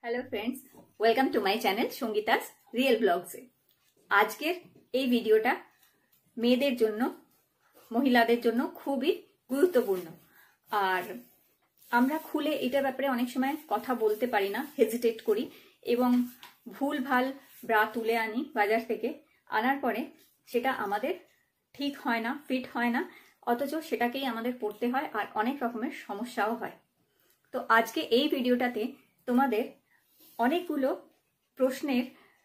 Hello friends, welcome to my channel Sangeeta's real ব্লগসে। আজকের এই ভিডিওটা মেয়েদের জন্য, মহিলাদের জন্য খুবই গুরুত্বপূর্ণ। আর আমরা খুলে এটার ব্যাপারে অনেক সময় কথা বলতে পারি না, হেজিটেট করি এবং ভুল ভাল ব্রা তুলে আনি বাজার থেকে। আনার পরে সেটা আমাদের ঠিক হয় না, ফিট হয় না, অথচ সেটাকেই আমাদের পড়তে হয় আর অনেক রকমের সমস্যাও হয়। তো আজকে এই ভিডিওটাতে তোমাদের অনেকগুলো প্রশ্নের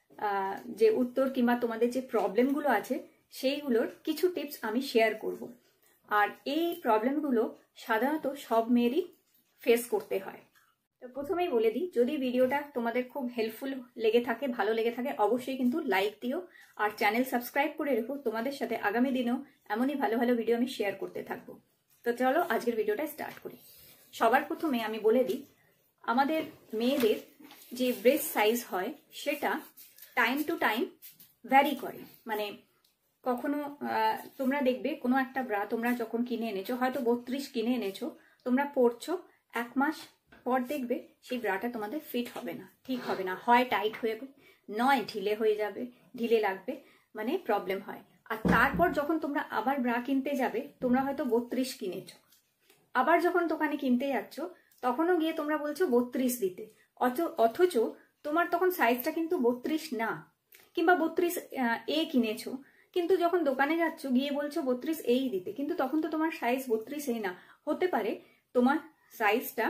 যে উত্তর কিংবা তোমাদের যে প্রবলেমগুলো আছে সেইগুলোর কিছু টিপস আমি শেয়ার করব। আর এই প্রবলেমগুলো সাধারণত সব মেয়েরই ফেস করতে হয়। তো প্রথমেই বলে দিই, যদি ভিডিওটা তোমাদের খুব হেল্পফুল লেগে থাকে, ভালো লেগে থাকে, অবশ্যই কিন্তু লাইক দিও আর চ্যানেল সাবস্ক্রাইব করে রেখো। তোমাদের সাথে আগামী দিনেও এমনই ভালো ভালো ভিডিও আমি শেয়ার করতে থাকবো। তো চলো আজকের ভিডিওটা স্টার্ট করি। সবার প্রথমে আমি বলে দিই, আমাদের মেয়েদের যে ব্রেস্ট সাইজ হয় সেটা টাইম টু টাইম ভ্যারি করে। মানে কখনো তোমরা দেখবে কোনো একটা ব্রা তোমরা যখন কিনে এনেছো, হয়তো 32 কিনে এনেছো, তোমরা পরছো, 1 মাস পর দেখবে সেই ব্রাটা তোমাদের ফিট হবে না, ঠিক হবে না, হয় টাইট হয়ে যাবে, নয় ঢিলে হয়ে যাবে, ঢিলে লাগবে, মানে প্রবলেম হয়। আর তারপর যখন তোমরা আবার ব্রা কিনতে যাবে, তোমরা হয়তো 32 কিনেছো, আবার যখন দোকানে কিনতে যাচ্ছ তখনও গিয়ে তোমরা বলছো 32 দিতে, অথচ তোমার তখন সাইজটা কিন্তু 32 না, কিংবা 32 এ কিনেছো, কিন্তু যখন দোকানে যাচ্ছ গিয়ে বলছো 32 এই দিতে, কিন্তু তখন তো তোমার সাইজ 32 এই না, হতে পারে তোমার সাইজটা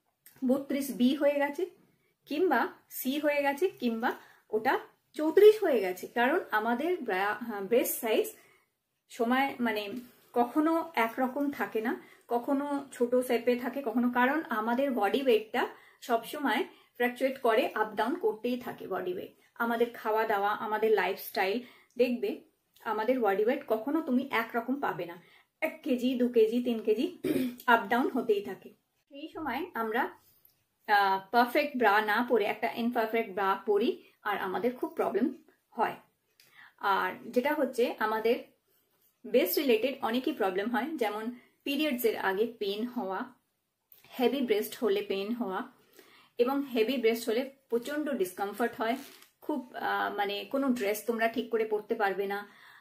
32 বি হয়ে গেছে, কিংবা সি হয়ে গেছে, কিংবা ওটা 34 হয়ে গেছে। কারণ আমাদের ব্রেস্ট সাইজ সময় মানে কখনো একরকম থাকে না, কখনো ছোট শেপে থাকে, কখনো, কারণ আমাদের বডি ওয়েটটা সবসময় ফ্ল্যাকচুয়েট করে, আপ ডাউন করতেই থাকে বডি ওয়েট। আমাদের খাওয়া দাওয়া, আমাদের লাইফস্টাইল, দেখবে আমাদের বডি ওয়েট কখনো তুমি একরকম পাবে না, 1 KG 2 KG 3 KG up down হতেই থাকে। সেই সময় আমরা পারফেক্ট ব্রা না পরে একটা ইনপারফেক্ট ব্রা পরি আর আমাদের খুব প্রবলেম হয়। আর যেটা হচ্ছে আমাদের ব্রেস্ট রিলেটেড অনেকই প্রবলেম হয়, যেমন পিরিয়ডসের আগে পেন হওয়া, হেভি ব্রেস্ট হলে পেন হওয়া, এবং হেভি ব্রেস্ট হলে প্রচণ্ড ডিসকমফর্ট হয়, খুব মানে কোনো ড্রেস তোমরা ঠিক করে পরতে পারবে না,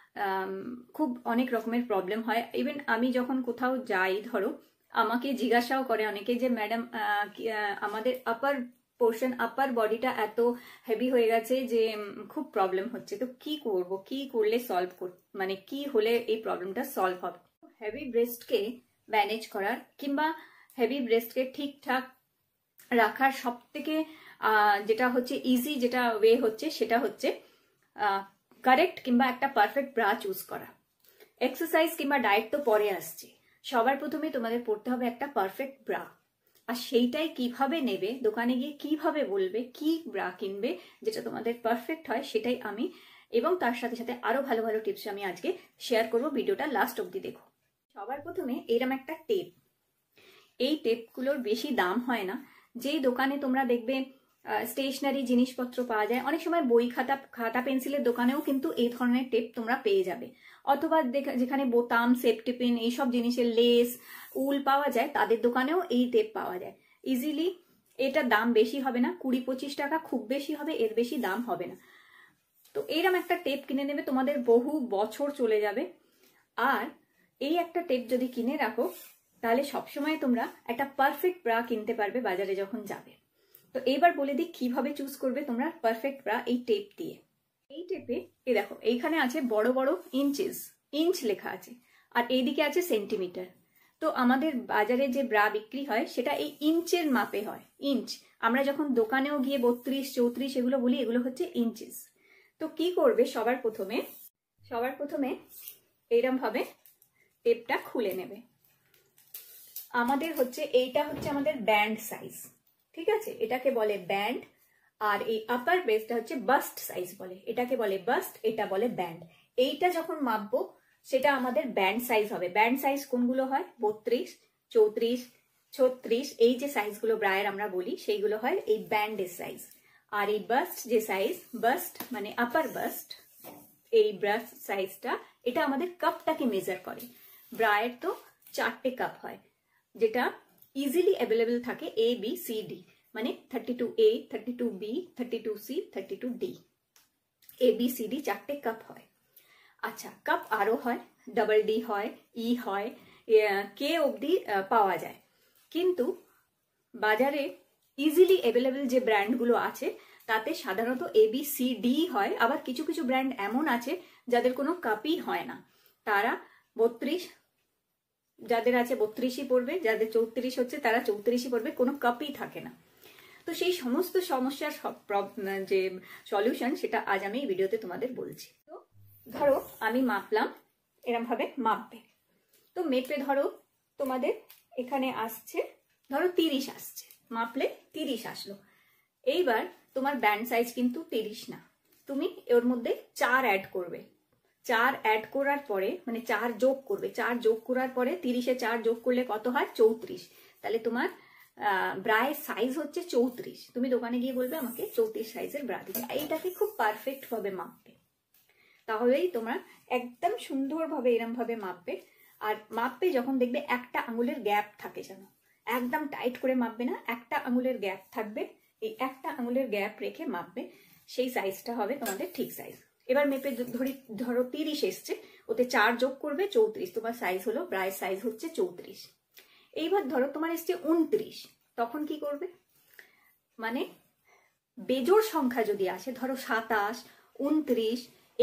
খুব অনেক রকমের প্রবলেম হয়। ইভেন আমি যখন কোথাও যাই, ধরো আমাকে জিজ্ঞাসাও করে অনেকে যে ম্যাডাম আমাদের আপার পোর্শন, আপার বডিটা এত হেভি হয়ে গেছে যে খুব প্রবলেম হচ্ছে, তো কি করব, কি করলে সলভ মানে কি হলে এই প্রবলেমটা সলভ হবে। হেভি ব্রেস্টকে ম্যানেজ করার কিংবা হেভি ব্রেস্টকে ঠিকঠাক রাখার সব থেকে যেটা হচ্ছে ইজি, যেটা ওয়ে হচ্ছে, সেটা হচ্ছে কারেক্ট কিংবা একটা পারফেক্ট ব্রা চুজ করা। এক্সারসাইজ কিংবা ডায়েট তো পরে আসছে, সবার প্রথমে তোমাদের পড়তে হবে একটা পারফেক্ট ব্রা। আর সেইটাই কিভাবে নেবে, দোকানে গিয়ে কিভাবে বলবে, কি ব্রা কিনবে যেটা তোমাদের পারফেক্ট হয়, সেটাই আমি, এবং তার সাথে সাথে আরো ভালো ভালো টিপস আমি আজকে শেয়ার করবো। ভিডিওটা লাস্ট অব্দি দেখো। সবার প্রথমে এরকম একটা টেপ, এই টেপগুলোর বেশি দাম হয় না। যেই দোকানে তোমরা দেখবে স্টেশনারি জিনিসপত্র পাওয়া যায়, অনেক সময় বই খাতা পেন্সিলের দোকানেও কিন্তু এই ধরনের টেপ তোমরা পেয়ে যাবে, অথবা যেখানে বোতাম, সেফটি পিন, এইসব জিনিসের লেস, উল পাওয়া যায়, তাদের দোকানেও এই টেপ পাওয়া যায় ইজিলি। এটার দাম বেশি হবে না, 20-25 টাকা খুব বেশি হবে, এর বেশি দাম হবে না। তো এইরকম একটা টেপ কিনে নেবে, তোমাদের বহু বছর চলে যাবে। আর এই একটা টেপ যদি কিনে রাখো, তাহলে সবসময় তোমরা একটা পারফেক্ট ব্রা কিনতে পারবে বাজারে যখন যাবে। তো এইবার বলে দিই কিভাবে চুজ করবে তোমরা পারফেক্ট ব্রা এই টেপ দিয়ে। এই টেপে দেখো এইখানে আছে বড় বড় ইঞ্চ লেখা আছে, আর এইদিকে আছে সেন্টিমিটার। তো আমাদের বাজারে যে ব্রা বিক্রি হয় সেটা এই ইঞ্চের মাপে হয়, ইঞ্চ। আমরা যখন দোকানেও গিয়ে 32, 34 এগুলো বলি, এগুলো হচ্ছে ইঞ্চেস। তো কি করবে, সবার প্রথমে এইরকম ভাবে টেপটা খুলে নেবে। আমাদের হচ্ছে এইটা হচ্ছে আমাদের ব্যান্ড সাইজ, ঠিক আছে, এটাকে বলে ব্যান্ড। আর এই আপার ব্রেস্টটা হচ্ছে বাস্ট সাইজ বলে, এটাকে বলে বাস্ট, এটা বলে ব্যান্ড। এইটা যখন মাপবো সেটা আমাদের ব্যান্ড সাইজ হবে। ব্যান্ড সাইজ কোনগুলো হয়, 32, 34, 36, এই যে সাইজগুলো ব্রায়ের আমরা বলি, সেইগুলো হয় এই ব্যান্ডের সাইজ। আর এই বাস্ট যে সাইজ, বাস্ট মানে আপার বাস্ট, এই ব্রাস্ট সাইজটা, এটা আমাদের কাপটাকে মেজার করে। ব্রায়ের তো 4টে কাপ হয়, যেটা ইজিলি অ্যাভেলেবেল থাকে, A, B, C, D, মানে 32A, 32B, 32C, 32D, ABCD 4টে cup হয়। আচ্ছা, কাপ আরও হয়, ডাবল ডি হয়, ই হয়, কে অবধি পাওয়া যায়। কিন্তু বাজারে ইজিলি অ্যাভেলেবেল যে ব্র্যান্ডগুলো আছে তাতে সাধারণত ABCD হয়। আবার কিছু কিছু ব্র্যান্ড এমন আছে যাদের কোনো কাপই হয় না, তারা 32, যাদের আছে 32ই পড়বে, যাদের 34 হচ্ছে তারা 34ই পড়বে, কোনো কাপই থাকে না। তো সেই সমস্ত সমস্যার যে সলিউশন সেটা আজ আমি এই ভিডিওতে তোমাদের বলছি। তো ধরো আমি মাপলাম, এরম ভাবে মাপবে। তো মেপে ধরো তোমাদের এখানে আসছে, ধরো 30 আসছে, মাপলে 30 আসলো। এইবার তোমার ব্যান্ড সাইজ কিন্তু 30 না, তুমি ওর মধ্যে 4 অ্যাড করবে। 4 অ্যাড করার পরে, মানে 4 যোগ করবে, 4 যোগ করার পরে 30-এ 4 যোগ করলে কত হয়? 34। তাহলে তোমার ব্রায়ের সাইজ হচ্ছে 34। তুমি দোকানে গিয়ে বলবে আমাকে 34 সাইজের ব্রা দিবে। এইটাকে খুব পারফেক্ট ভাবে মাপবে, তাহলেই তোমরা একদম সুন্দরভাবে এরম ভাবে মাপবে। আর মাপবে যখন দেখবে একটা আঙুলের গ্যাপ থাকে, যেন একদম টাইট করে মাপবে না, একটা আঙুলের গ্যাপ থাকবে, এই একটা আঙুলের গ্যাপ রেখে মাপবে, সেই সাইজটা হবে তোমাদের ঠিক সাইজ। এবার মেপে ধরো 30 এসছে, ওতে 4 যোগ করবে 34, তোমার সাইজ হলো, ব্রায়ের সাইজ হচ্ছে 34। এইবার ধরো তোমার এসছে 29, তখন কি করবে? মানে বেজোড় সংখ্যা যদি আসে, ধরো 27, 29,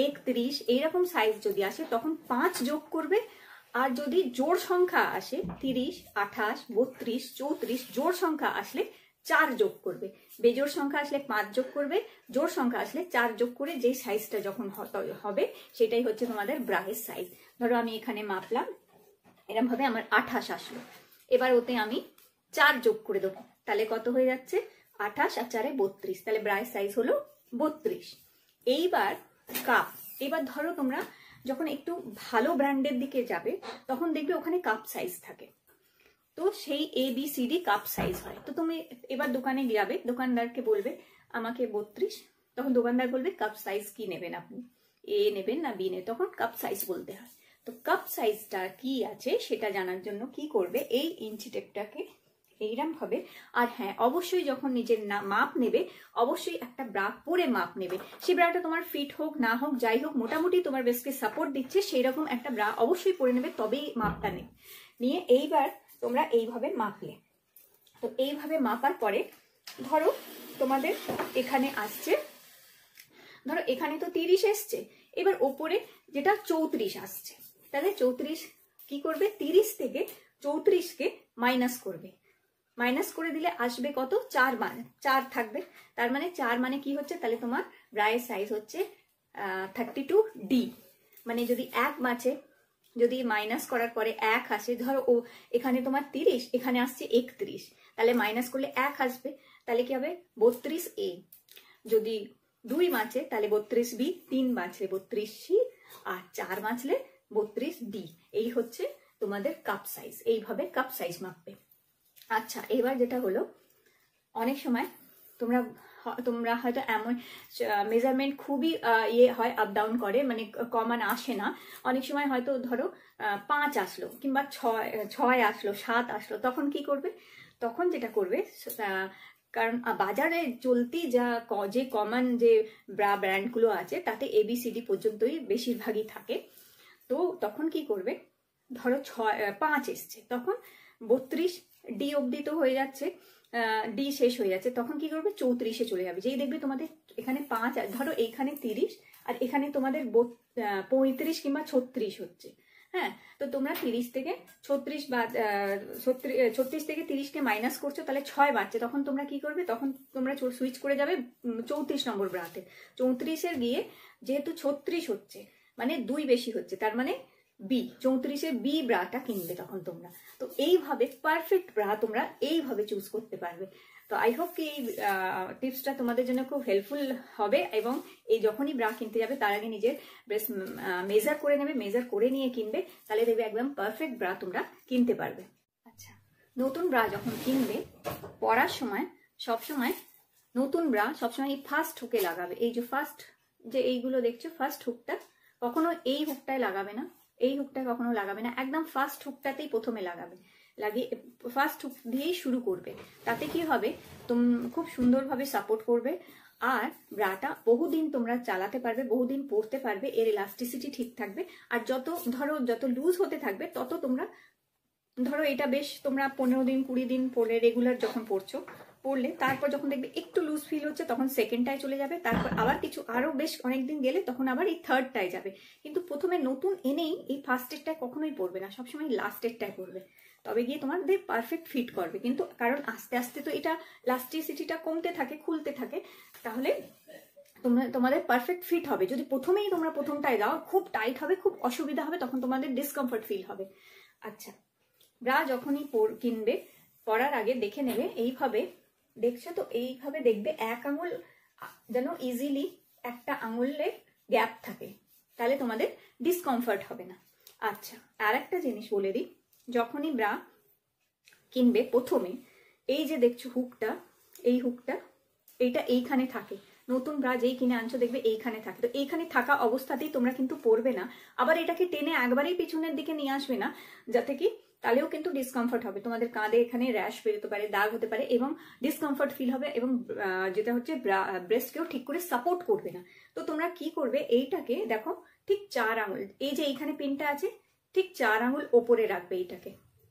31 এইরকম সাইজ যদি আসে তখন 5 যোগ করবে। আর যদি জোড় সংখ্যা আসে 30, 28, 32, 34 জোড় সংখ্যা আসলে 4 যোগ করবে। বেজোড় সংখ্যা আসলে 5 যোগ করবে, জোড় সংখ্যা আসলে 4 যোগ করে যে সাইজটা যখন হবে সেটাই হচ্ছে তোমাদের ব্রায়ের সাইজ। ধরো আমি এখানে মাপলাম, এরকম ভাবে আমার 28 আসলো। এবার ওতে আমি 4 যোগ করে দেবো, তাহলে কত হয়ে যাচ্ছে? 28 আর 4-এ 32, তাহলে ব্রায়ের সাইজ হলো 32। এইবার কাপ, এবার ধরো তোমরা যখন একটু ভালো ব্র্যান্ডের দিকে যাবে তখন দেখবে ওখানে কাপ সাইজ থাকে, তো সেই ABCD কাপ সাইজ হয়। তো তুমি এবার দোকানে যাবে, দোকানদারকে বলবে আমাকে 32, তখন দোকানদার বলবে কাপ সাইজ কি নেবেন আপনি, A নেবেন না B নেবেন, তখন কাপ সাইজ বলতে হয়। তো কাপ সাইজটা কি আছে সেটা জানার জন্য কি করবে, এই ইঞ্চি টেপটাকে এইরকম ভাবে, আর হ্যাঁ অবশ্যই যখন নিজের মাপ নেবে অবশ্যই একটা ব্রা পরে মাপ নেবে। সেই ব্রাটা তোমার ফিট হোক না হোক যাই হোক, মোটামুটি তোমার বেস্টকে সাপোর্ট দিচ্ছে সেই রকম একটা ব্রা অবশ্যই পরে নেবে, তবেই মাপটা নেবে। নিয়ে এইবার তোমরা এইভাবে মাপলে, তো এইভাবে মাপার পরে ধরো তোমাদের এখানে আসছে, ধরো এখানে তো 30 এসছে, এবার ওপরে যেটা 34 আসছে, তাহলে 34 কি করবে? 30 থেকে 34কে মাইনাস করবে। মাইনাস করে দিলে আসবে কত? 4, মানে 4 থাকবে। তার মানে 4 মানে কি হচ্ছে? তাহলে তোমার ব্রায়ের সাইজ হচ্ছে 32D। মানে যদি 1 মাছে, যদি মাইনাস করার পরে 1 আসে, ধরো ও এখানে তোমার 30, এখানে আসছে 31, তাহলে মাইনাস করলে 1 আসবে, তাহলে কি হবে? 32A। যদি 2 মাছে তাহলে 32B, 3 মাছলে 32C, আর 4 মাছলে 32D। এই হচ্ছে তোমাদের কাপ সাইজ। এইভাবে কাপ সাইজ মাপবে। আচ্ছা, এবার যেটা হলো, অনেক সময় তোমরা হয়তো এমন মেজারমেন্ট খুবই ইয়ে হয়, আপ ডাউন করে, মানে কমন আসে না। অনেক সময় হয়তো ধরো 5 আসলো, কিংবা 6 আসলো, 7 আসলো, তখন কি করবে? তখন যেটা করবে, কারণ বাজারে চলতি যে কমন যে ব্র্যান্ডগুলো আছে তাতে ABCD পর্যন্তই বেশিরভাগই থাকে। তো তখন কি করবে? ধরো 5 এসছে, তখন 32D অবধি তো হয়ে যাচ্ছে, ডি শেষ হয়ে যাচ্ছে, তখন কি করবে? 34-এ চলে যাবে। যেই দেখবে তোমাদের এখানে 5, ধরো এইখানে 30 আর এখানে তোমাদের 35 কিংবা 36 হচ্ছে, হ্যাঁ, তো তোমরা 30 থেকে 36 বা 36 থেকে 30কে মাইনাস করছো, তাহলে 6 বাড়ছে, তখন তোমরা কি করবে? তখন তোমরা সুইচ করে যাবে 34 নম্বর ব্রাতে। 34-এর গিয়ে যেহেতু 36 হচ্ছে, মানে 2 বেশি হচ্ছে, তার মানে বি, 34-এ বি ব্রাটা কিনবে তখন তোমরা। তো এইভাবে পারফেক্ট ব্রা তোমরা এইভাবে চুজ করতে পারবে। তো আই হোপ কি এই টিপসটা তোমাদের জন্য খুব হেল্পফুল হবে, এবং এই যখনই ব্রা কিনতে যাবে তার আগে নিজের ব্রেস্ট মেজার করে নেবে, মেজার করে নিয়ে কিনবে, তাহলে দেখবে একদম পারফেক্ট ব্রা তোমরা কিনতে পারবে। আচ্ছা, নতুন ব্রা যখন কিনবে, পরার সময় সবসময় নতুন ব্রা সবসময় এই ফার্স্ট হুকে লাগাবে। এই যে ফার্স্ট যে এইগুলো দেখছো, ফার্স্ট হুকটা কখনো এই হুকটায় লাগাবে না, এই হুকটা কখনো লাগাবে না, একদম ফার্স্ট হুকটাতেই প্রথমে লাগাবে। লাগিয়ে ফার্স্ট হুক দিয়েই শুরু করবে। তাতে কি হবে, খুব সুন্দরভাবে সাপোর্ট করবে, আর ব্রাটা বহুদিন তোমরা চালাতে পারবে, বহুদিন পরতে পারবে, এর ইলাস্টিসিটি ঠিক থাকবে। আর যত লুজ হতে থাকবে তত তোমরা ধরো এটা বেশ তোমরা 15 দিন 20 দিন পরে রেগুলার যখন পরলে তারপর যখন দেখবে একটু লুজ ফিল হচ্ছে তখন সেকেন্ডটায় চলে যাবে, তারপর আবার আরো বেশ অনেকদিন গেলে তখন আবার এই থার্ডটায় যাবে। কিন্তু প্রথমে নতুন এনেই এই ফার্স্টেরটায় কখনোই পরবে না, সবসময় লাস্টেরটায় পরবে, তবে গিয়ে তোমাদের পারফেক্ট ফিট করবে। কিন্তু কারণ আস্তে আস্তে তো এটা ইলাস্টিসিটিটা কমতে থাকে, খুলতে থাকে, তাহলে তোমাদের পারফেক্ট ফিট হবে। যদি প্রথমেই তোমরা প্রথমটায় দাও খুব টাইট হবে, খুব অসুবিধা হবে, তখন তোমাদের ডিসকমফর্ট ফিল হবে। আচ্ছা, ব্রা যখনই কিনবে পরার আগে দেখে নেবে, এইভাবে দেখছো তো, এইভাবে দেখবে এক আঙুল যেন ইজিলি একটা আঙুলে গ্যাপ থাকে, তাহলে তোমাদের ডিসকমফর্ট হবে না। আচ্ছা, আর একটা জিনিস বলে দিই, যখনই ব্রা কিনবে প্রথমে এই যে দেখছো হুকটা, এই হুকটা এইটা এইখানে থাকে। নতুন ব্রা যেই কিনে আনছো দেখবে এইখানে থাকে, তো এইখানে থাকা অবস্থাতেই তোমরা কিন্তু পরবে না, আবার এটাকে টেনে একবারেই পিছনের দিকে নিয়ে আসবে না, যাতে কি তাহলেও কিন্তু ডিসকমফর্ট হবে, তোমাদের কাঁধে এখানে র্যাশ বেরোতে পারে, দাগ হতে পারে এবং ডিসকমফর্ট ফিল হবে, এবং যেটা হচ্ছে ব্রেস্টকেও ঠিক করে সাপোর্ট করবে না। তো তোমরা কি করবে, এইটাকে দেখো ঠিক 4 আঙুল, এই যে এইখানে পিনটা আছে ঠিক 4 আঙুল ওপরে রাখবে, এইটাকে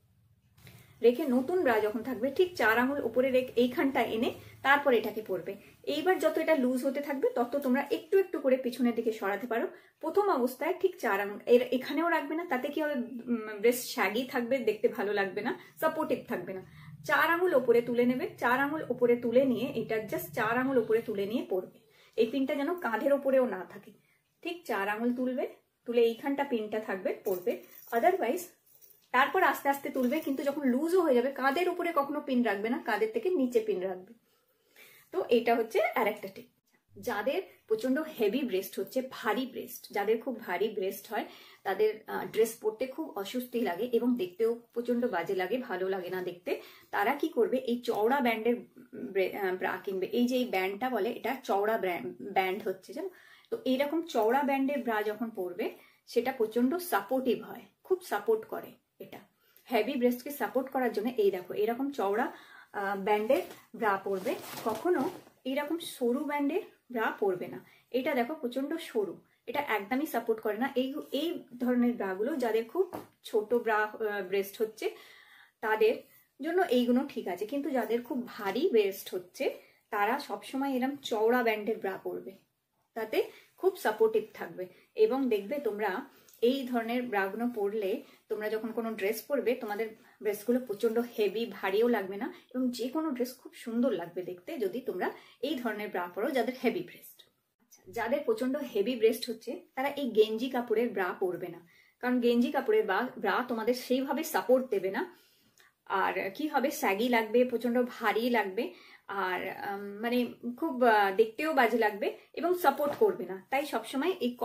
রেখে নতুন ব্রা যখন থাকবে ঠিক 4 আঙুল উপরে রেখে এইখানটা এনে তারপর এটাকে পরবে। এইবার যত এটা লুজ হতে থাকবে তত তোমরা একটু একটু করে পিছনের দিকে সরাতে পারো। প্রথম অবস্থায় ঠিক 4 আঙুল এখানেও রাখবে না, তাতে কি হবে, ব্রেস্ট শ্যাগি থাকবে, দেখতে ভালো লাগবে না, সাপোর্টিভ থাকবে না। 4 আঙুল ওপরে তুলে নেবে, 4 আঙুল ওপরে তুলে নিয়ে এটা জাস্ট 4 আঙুল ওপরে তুলে নিয়ে পরবে। এই পিনটা যেন কাঁধের ওপরেও না থাকে, ঠিক 4 আঙুল তুলবে, তুলে এইখানটা পিনটা থাকবে, পরবে। আদারওয়াইজ তারপর আস্তে আস্তে তুলবে, কিন্তু যখন লুজও হয়ে যাবে কাঁধের উপরে কখনো পিন রাখবে না, কাঁধের থেকে নিচে পিন রাখবে। তো এটা হচ্ছে আরেকটা টিপ। যাদের প্রচন্ড হেভি ব্রেস্ট হচ্ছে, ভারী ব্রেস্ট, যাদের খুব ভারী ব্রেস্ট হয়, তাদের ড্রেস পরতে খুব অস্বস্তি লাগে এবং দেখতেও প্রচন্ড বাজে লাগে, ভালো লাগে না দেখতে, তারা কি করবে, এই চওড়া ব্যান্ডের ব্রা কিনবে। এই যে এই ব্যান্ডটা বলে, এটা চওড়া ব্যান্ড হচ্ছে, জানো তো, এইরকম চওড়া ব্যান্ডের ব্রা যখন পরবে সেটা প্রচন্ড সাপোর্টিভ হয়, খুব সাপোর্ট করে। এটা হেভি ব্রেস্টকে সাপোর্ট করার জন্য এই দেখো এরকম চওড়া ব্যান্ডের ব্রা পরবে, কখনো এইরকম সরু ব্যান্ডের ব্রা পরবে না। এটা দেখো প্রচন্ড সরু, এটা একদমই সাপোর্ট করে না। এই ধরনের ব্রাগুলো যাদের খুব ছোট ব্রেস্ট হচ্ছে তাদের জন্য এইগুলো ঠিক আছে, কিন্তু যাদের খুব ভারী ব্রেস্ট হচ্ছে তারা সবসময় এরকম চওড়া ব্যান্ডের ব্রা পরবে, তাতে খুব সাপোর্টিভ থাকবে। এবং দেখবে তোমরা এই ধরনের ব্রাগুলো পরলে তোমরা যখন কোনো ড্রেস পরবে তোমাদের ড্রেসগুলো প্রচন্ড হেভি, ভারীও লাগবে না, এবং যে কোনো ড্রেস খুব সুন্দর লাগবে দেখতে যদি তোমরা এই ধরনের ব্রা পরো যাদের হেভি ব্রেস্ট। আচ্ছা, যাদের প্রচন্ড হেভি ব্রেস্ট হচ্ছে তারা এই গেঞ্জি কাপড়ের ব্রা পরবে না, কারণ গেঞ্জি কাপড়ের ব্রা তোমাদের সেইভাবে সাপোর্ট দেবে না, আর কি হবে, স্যাগি লাগবে, প্রচন্ড ভারী লাগবে, আর মানে খুব দেখতেও বাজে লাগবে এবং সাপোর্ট করবে না। তাই সবসময় এই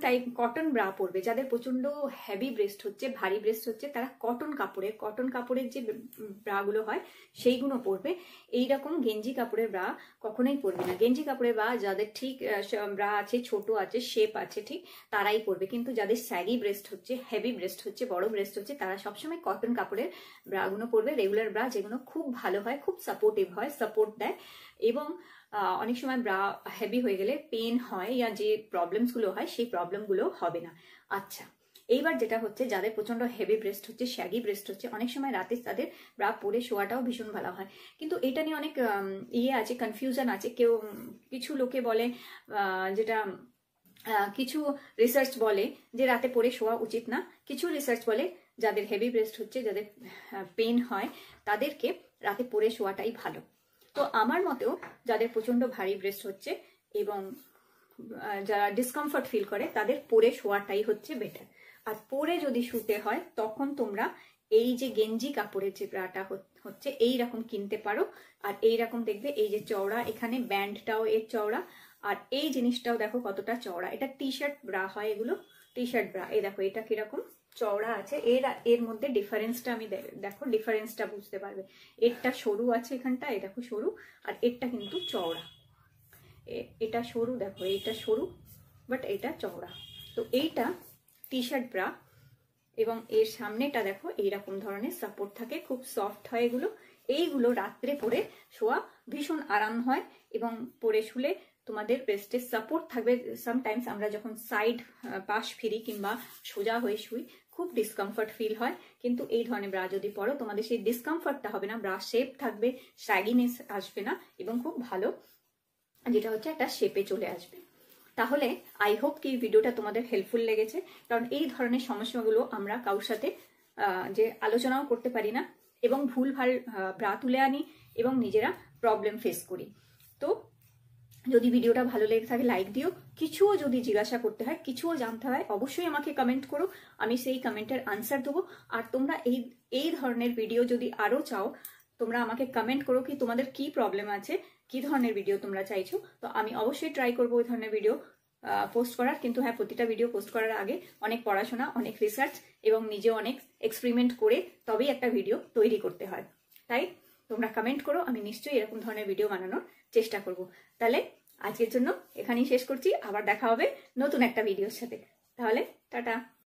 কটন ব্রা পরবে। যাদের প্রচন্ড হেভি ব্রেস্ট হচ্ছে, ভারী ব্রেস্ট হচ্ছে, তারা কটন কাপড়ের যে ব্রাগুলো হয় সেইগুলো পরবে। এইরকম গেঞ্জি কাপড়ের ব্রা কখনোই পরবে না। গেঞ্জি কাপড়ের ব্রা যাদের ঠিক ব্রা আছে, ছোট আছে, শেপ আছে, ঠিক তারাই পরবে। কিন্তু যাদের স্যাগি ব্রেস্ট হচ্ছে, হেভি ব্রেস্ট হচ্ছে, বড় ব্রেস্ট হচ্ছে, তারা সবসময় কটন কাপড়ের ব্রাগুলো পরবে, রেগুলার ব্রা, যেগুলো খুব ভালো হয়, খুব সাপোর্টিভ হয়, সাপোর্ট দেয়। এবং অনেক সময় ব্রা হেভি হয়ে গেলে পেন হয়, ইয়া যে প্রবলেমসগুলো হয় সেই প্রবলেমগুলো হবে না। আচ্ছা, এইবার যেটা হচ্ছে, যাদের প্রচন্ড হেভি ব্রেস্ট হচ্ছে, শ্যাগি ব্রেস্ট হচ্ছে, অনেক সময় রাতে তাদের ব্রা পরে শোয়াটাও ভীষণ ভালো হয়, কিন্তু এটা নিয়ে অনেক আছে, কনফিউশন আছে। কিছু লোকে বলে, যেটা কিছু রিসার্চ বলে যে রাতে পরে শোয়া উচিত না, কিছু রিসার্চ বলে যাদের হেভি ব্রেস্ট হচ্ছে, যাদের পেন হয়, তাদেরকে রাতে পরে শোয়াটাই ভালো। তো আমার মতেও যাদের প্রচন্ড ভারী ব্রেস্ট হচ্ছে এবং যারা ডিসকমফর্ট ফিল করে তাদের পরে শোয়াটাই হচ্ছে বেটার। আর পরে যদি শুতে হয় তখন তোমরা এই যে গেঞ্জি কাপড়ের যে ব্রাটা হচ্ছে এইরকম কিনতে পারো। আর এইরকম দেখবে এই যে চওড়া, এখানে ব্যান্ডটাও এর চওড়া, আর এই জিনিসটাও দেখো কতটা চওড়া। এটা টি শার্ট ব্রা হয়, এগুলো টি শার্ট ব্রা। এই দেখো এটা কিরকম চওড়া আছে, এর মধ্যে ডিফারেন্সটা আমি দেখো, ডিফারেন্সটা বুঝতে পারবে। এরটা সরু আছে এখানটা, এই দেখো সরু, আর এরটা কিন্তু চওড়া। এটা সরু, দেখো এটা সরু, বাট এটা চওড়া। তো এইটা টি শার্ট ব্রা, এবং এর সামনেটা দেখো এইরকম ধরনের সাপোর্ট থাকে, খুব সফট হয় এগুলো। এইগুলো রাত্রে পরে শোয়া ভীষণ আরাম হয় এবং পরে শুলে তোমাদের ব্রেস্টের সাপোর্ট থাকবে। সামটাইমস আমরা যখন সাইড পাশ ফিরি কিংবা সোজা হয়ে শুই খুব ডিসকমফর্ট ফিল হয়, কিন্তু এই ধরনের ব্রা যদি পরো তোমাদের সেই ডিসকমফর্টটা হবে না, ব্রা শেপ থাকবে, স্ট্র্যাগিনেস আসবে না এবং খুব ভালো যেটা হচ্ছে একটা শেপে চলে আসবে। তাহলে আই হোপ কি ভিডিওটা তোমাদের হেল্পফুল লেগেছে, কারণ এই ধরনের সমস্যাগুলো আমরা কারোর সাথে যে আলোচনাও করতে পারি না এবং ভুলভাল ব্রা তুলে আনি এবং নিজেরা প্রবলেম ফেস করি। তো যদি ভিডিওটা ভালো লেগে থাকে লাইক দিও, কিছুও যদি জিজ্ঞাসা করতে হয়, কিছুও জানতে হয়, অবশ্যই আমাকে কমেন্ট করো, আমি সেই কমেন্টের আনসার দেবো। আর তোমরা এই ধরনের ভিডিও যদি আরও চাও তোমরা আমাকে কমেন্ট করো কি তোমাদের কি প্রবলেম আছে, কি ধরনের ভিডিও তোমরা চাইছো। তো আমি অবশ্যই ট্রাই করবো ওই ধরনের ভিডিও পোস্ট করার। কিন্তু হ্যাঁ, প্রতিটা ভিডিও পোস্ট করার আগে অনেক পড়াশোনা, অনেক রিসার্চ এবং নিজে অনেক এক্সপেরিমেন্ট করে তবেই একটা ভিডিও তৈরি করতে হয়। তাই তোমরা কমেন্ট করো, আমি নিশ্চয়ই এরকম ধরনের ভিডিও বানানোর চেষ্টা করব। তাহলে আজকের জন্য এখানেই শেষ করছি, আবার দেখা হবে নতুন একটা ভিডিওর সাথে। তাহলে টাটা।